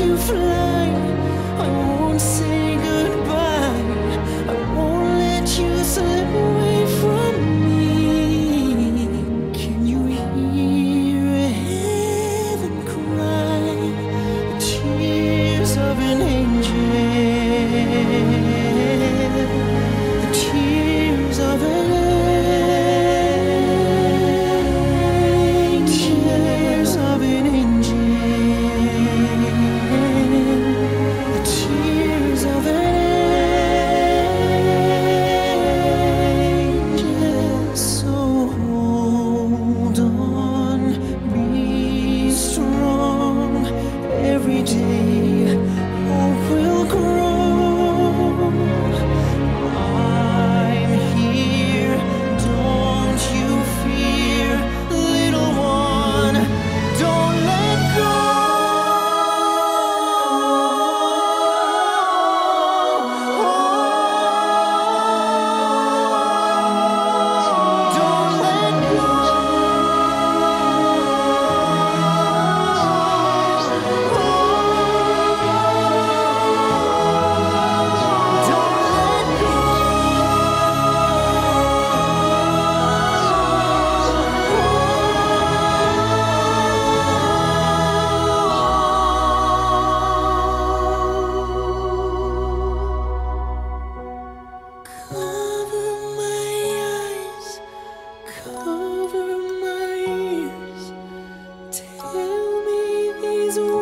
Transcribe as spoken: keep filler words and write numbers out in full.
you fly. I won't say goodbye. I won't let you slip away from me. Can you hear heaven cry? The tears of an angel. The tears of an tears of an angel. The tears of an angel. So hold on, be strong. Every day hope will grow. I'm here, don't you fear, little one. Don't let go. Don't let go. Cover my eyes, cover my ears. Tell me these words.